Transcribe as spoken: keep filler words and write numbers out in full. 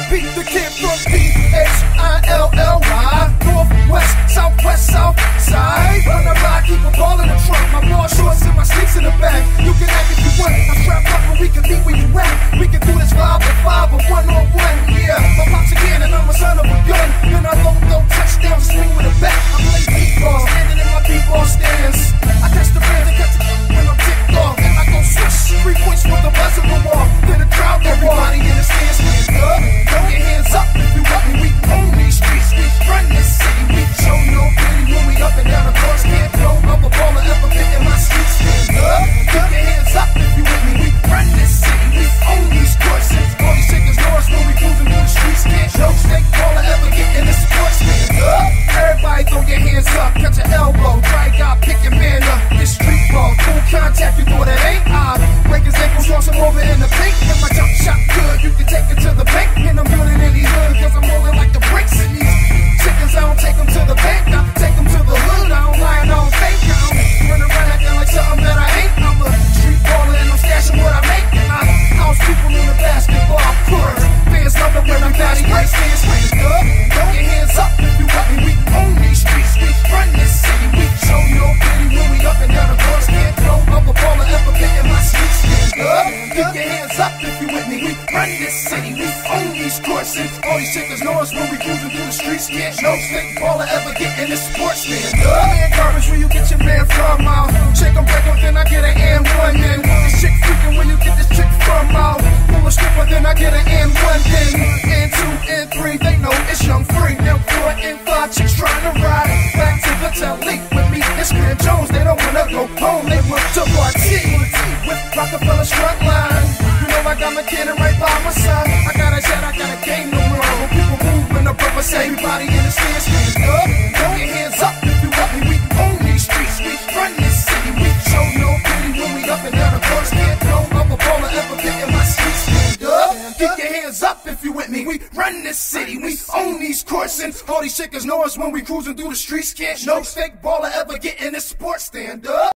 Beat the kid from P H I L L Y. Northwest, southwest, south side. When I ride, keep a ball in the trunk. My ball shorts and my sneaks in the back. You can act if you want. I strap up and we can meet where you at. We can do this five on five or one on one. Yeah, my pops again and I'm a son of a gun. Then I low, low touchdown, swing with a bat. I play b-ball, standing in my b-ball stance. I catch the fans and catch the when I'm ticked off. And I go swish, three points with the buzzer go off. Then the crowd go everybody in the stands stand up. Throw your hands up if you want me. We own these streets, we run this city. We show no pity when we up and down the course. Can't throw up a ball or ever fit in my streets. Stand up, keep your hands up if you with me. We run this city, we own these courses. All these chickens know us when we cruising through the streets. Can't no snake ball or ever get in this sports. Stand up, everybody throw your hands up, catch your elbow. Try God, pick your man up. This street ball, full contact, you thought it ain't. I break his ankles, cross him over in the paint. And my jump shot good, you can take it to the bank. And I'm building in these hood, cause I'm rolling like the bricks in these chickens. I don't take them to the bank, I take them to the hood. I don't lie and I don't fake. I don't run around acting like something that I ain't. I'm a street baller and I'm stashing what I make. And I house people in the basketball court. Fans love it when I'm daddy breaks. Hands raised up, throw your hands up if you want me. We own these streets, we run this city. We show no pity when we up and down the course. Can't throw up a ball or ever fit in my streets. Stand up, keep your hands up if you with me. We run this city, we own these courses. All these chickens know us when we cruising through the streets. Can't no snake ball or ever get in this sports. Stand up, man, garbage where you get your man from. I'll shake them break them, then I get an and one. Then this chick freaking where you get this chick from. I'll pull a stripper, then I get an and one. Then and two and three, they know it's young free. Now four and five chicks trying to ride back to the telly with me. It's Grand Jones, they don't wanna go home. They want to party with Rockefeller's front line. You know I got my kid right by my side. I got a jet, I got a game no more. When people move when the brother say everybody in the stands stand up. Throw your hands up if you want me. We own these streets, we run this city. We show no pity when we up and down the course. Can't throw up a ball or ever fit in my streets. Stand up, keep your hands up if you with me. We run this city, we own these courts. And all these chickens know us when we cruising through the streets. Can't no fake ball or ever get in this sports. Stand up.